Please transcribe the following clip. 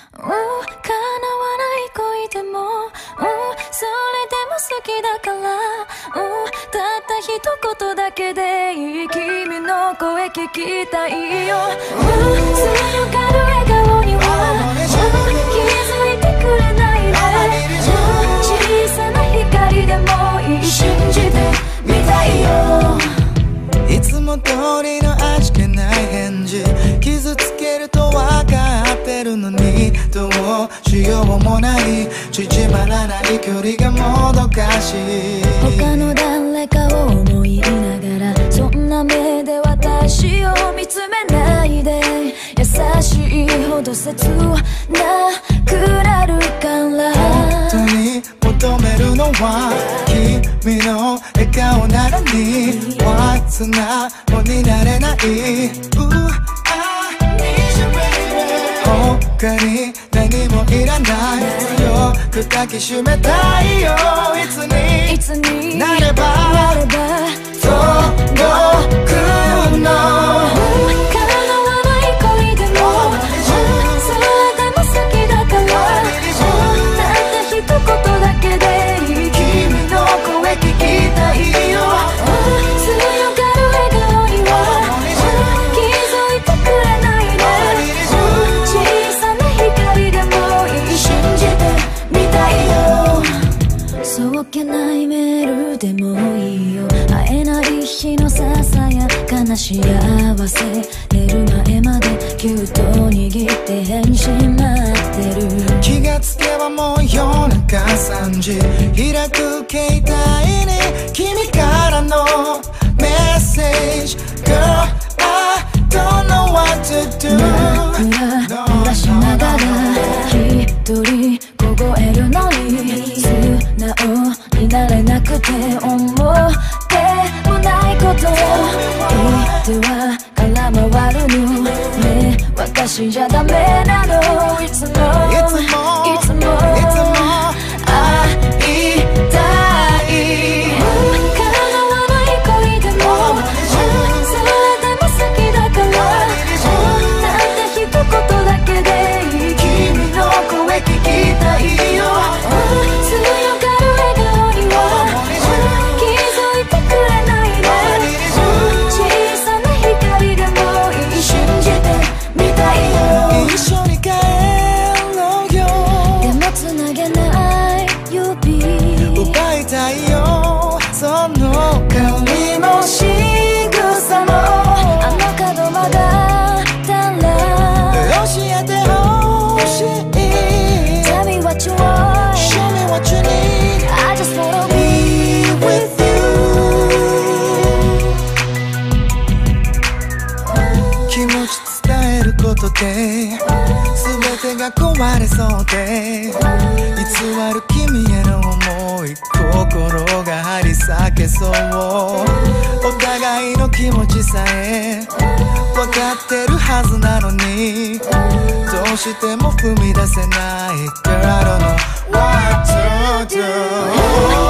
恋でも、それでも好きだから、たった一言だけでいい君の声聞きたいよ。強がる笑顔には気づいてくれないで、小さな光でもいい信じてみたいよ。 いつも通りの味気ない返事、傷つけると分かってるのにどうしようもない、縮まらない距離がもどかしい。 他の誰かを思いながら、そんな目で私を見つめないで、優しいほど切なくなるから。 本当に求めるのは君の笑顔なのに、素直になれない。他に何もいらない、強く抱きしめたいよ。いつになれば届くの。 叶わない恋でも、それでも好きだから、たった一言だけでいい君の声聞きたいよ。強がる笑顔には気づいてくれないで、小さな光でもいい信じてみたいよ。そっけないメールでもいいよ、会えない日のささやかな幸せ、寝る前までぎゅっと握って返信待ってる。 気がつけばもう夜中3時、開く携帯に君からのメッセージ。 Girl, I don't know what to do。 濡らしながら一人凍えるのに、素直になれなくて思ってもないこと、言っては空回るのね、私じゃダメなの。いつも会いたい。叶わない恋でも、それでも好きだから、たった一言だけでいい君の声聞きたいよ。強がる笑顔には気づいてくれないで、小さな光でもいい信じてみたいよ。 一緒に帰ろうよ。 でもつなげない指奪いたいよ、その香りも仕草も、あの角曲がったら教えてほしい。 Tell me what you want, Show me what you need. I just wanna be with you。 気持ち伝えることで全てが壊れそうで、偽る君への想い、心が張り裂けそう。お互いの気持ちさえ分かってるはずなのに、どうしても踏み出せない。 Girl, I don't know what to do。